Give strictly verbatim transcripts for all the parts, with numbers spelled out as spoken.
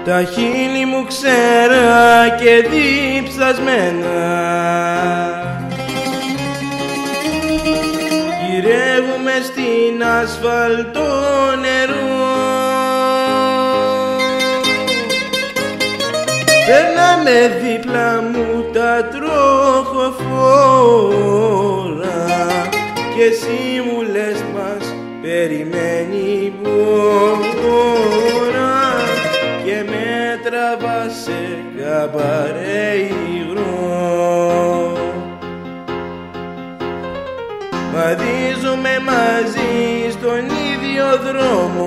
τα χείλη μου ξέρα και διψασμένα, γυρεύουμε στην ασφαλτό νερό. Περνάμε δίπλα μου τα τροχοφόρα και εσύ μου λες μας περιμένει μπόρα και με τραβάς σε καμπαρέ υγρό. Βαδίζουμε μαζί στον ίδιο δρόμο,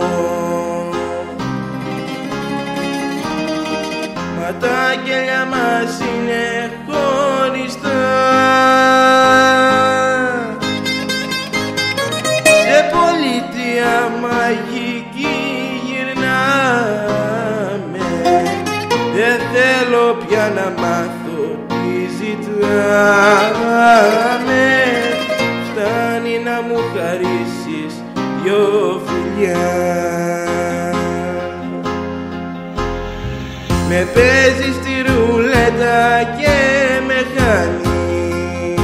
μα τα αγγέλια μας είναι χωριστά. Σε πολιτεία μαγική γυρνάμε, δεν θέλω πια να μάθω τι ζητάμε. Φτάνει να μου χαρίσεις δυο φιλιά. Με παίζεις στη ρουλέτα και με χάνεις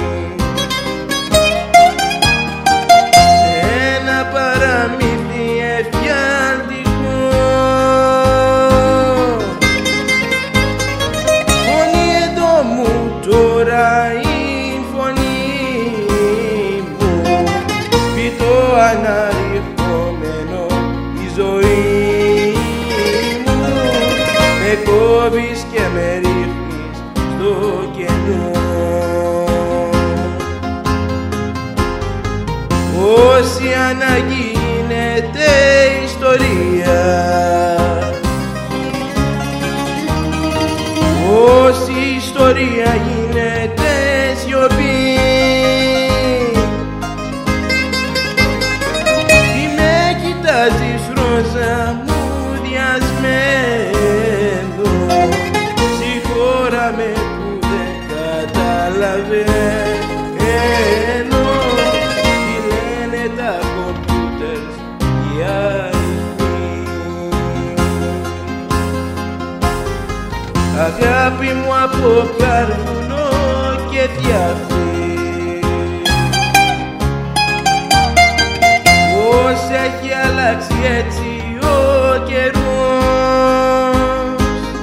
σε ένα παραμύθι εφιάλτικο. Φωνή εδώ μου τώρα η φωνή μου, φυτό αναρριχόμενο η ζωή. Με κόβεις και με ρίχνεις στο κενό. Όση ανάγκη γίνεται ιστορία, όση ιστορία γίνεται σιωπή. Τι με κοιτάζεις ρόζα μου διασμένο, συγχώρα με που δεν καταλαβαίνω τι λένε τα κομπιούτερς οι αριθμοί. Αγάπη μου από καρβουνό και διαφή, πώς έχει αλλάξει έτσι ο καιρός.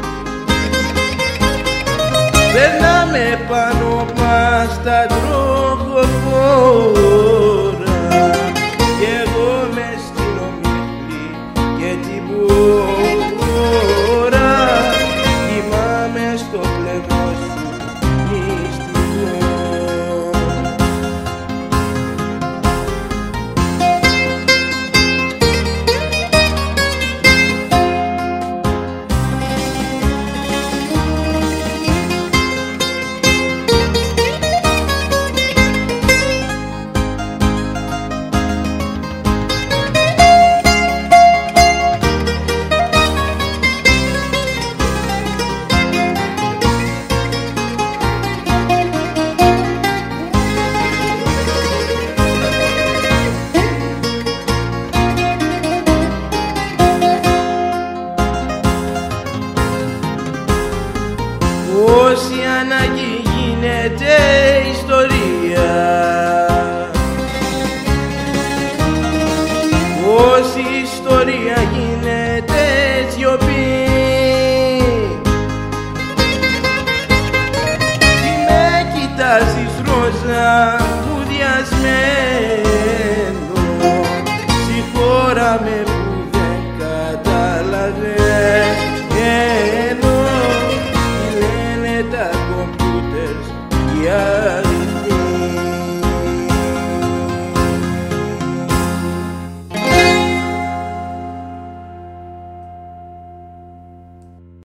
Περνάμε πάνω μας τα τροχοφόρα κι εγώ μες στην ομίχλη και την πόρα κοιμάμαι στο πλευρό σου μυστικό. Όση ανάγκη γίνεται ιστορία, όση ιστορία γίνεται σιωπή. Τι με κοιτάζεις ρόζα μου διασμένο, συγχώρα με